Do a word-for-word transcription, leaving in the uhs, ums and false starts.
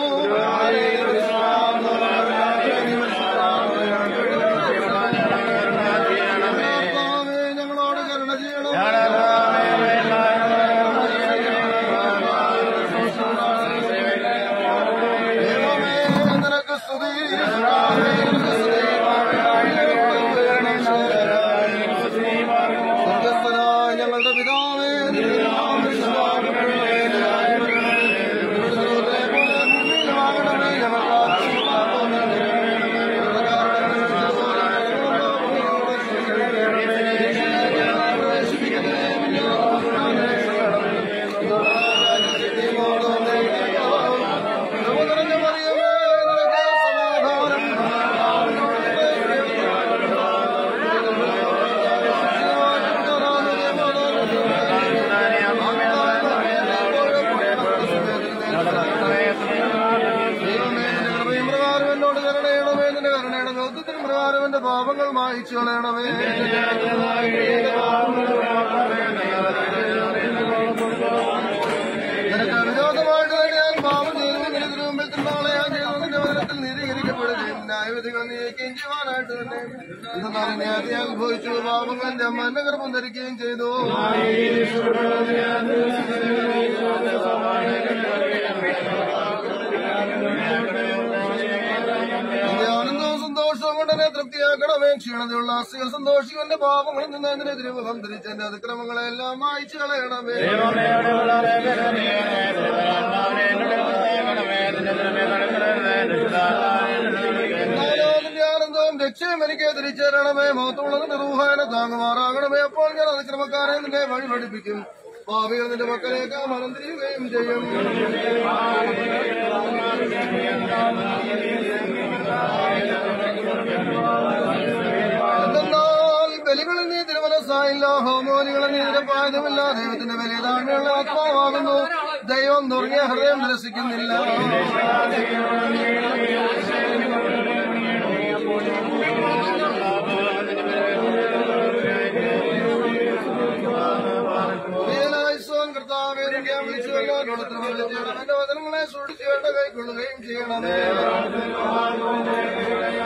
ഞങ്ങളോട് കരുണ ചെയ്യണം. നിനക്ക് സ്തുതി. സ്വർഗ്ഗസ്ഥനായ ഞങ്ങളുടെ പിതാവേ, പ്രകാരവന്റെ പാപങ്ങൾ മായിച്ചു കളയണമേ. നിനക്ക് വിരോധമായിട്ട് തന്നെ ഞാൻ പാപം ചെയ്തതിന് മുമ്പിൽ തിരുനാളെ ഞാൻ ചെയ്തതിന്റെ വചനത്തിൽ നീതീകരിക്കപ്പെടുകയും ന്യായവിധികൾ നീക്കുകയും ചെയ്യുവാനായിട്ട് തന്നെ ഇന്നാലും നേരത്തെ അനുഭവിച്ചു. പാപങ്ങൾ എന്റെ അമ്മ എന്നെ ഗർഭം ധരിക്കുകയും ചെയ്തു. ആനന്ദവും സന്തോഷവും കൊണ്ട് എന്നെ തൃപ്തിയാക്കണമേ. ക്ഷീണതയുള്ള ആസ്തികൾ സന്തോഷിക്കുന്ന പാപങ്ങളിൽ നിന്ന് അതിനെതിരെ മുഖം ധരിച്ച് എന്റെ അതിക്രമങ്ങളെ എല്ലാം മായിച്ചു കളയണമേ. അതിന്റെ ആനന്ദവും രക്ഷയും എനിക്ക് തിരിച്ചേരണമേ. മഹത്വമുള്ളതിന്റെ റൂഹാനെ താങ്ങുമാറാകണമേ. അപ്പോൾ ഞാൻ അതിക്രമക്കാരെ നിന്റെ വഴി പഠിപ്പിക്കും. പാപികൾ നിന്റെ മക്കളേക്ക് മനം തിരിയുകയും ചെയ്യും. എന്തെന്നാൽ ബലികളിൽ നീ തിരുമനസ്സായില്ല, ഹോമോലികളിൽ നീ നിരപ്പായതുമില്ല. ദൈവത്തിന്റെ വലിയ താഴ്മയുള്ള ആത്മാവാകുന്നു. ദൈവം നുറുങ്ങിയ ഹൃദയം നിരസിക്കുന്നില്ല. കർത്താവേ, വിളിച്ചുവല്ലോ എന്റെ വചനങ്ങളെ സൂക്ഷിച്ചു വേണ്ട കൈക്കൊള്ളുകയും ചെയ്യണമേ.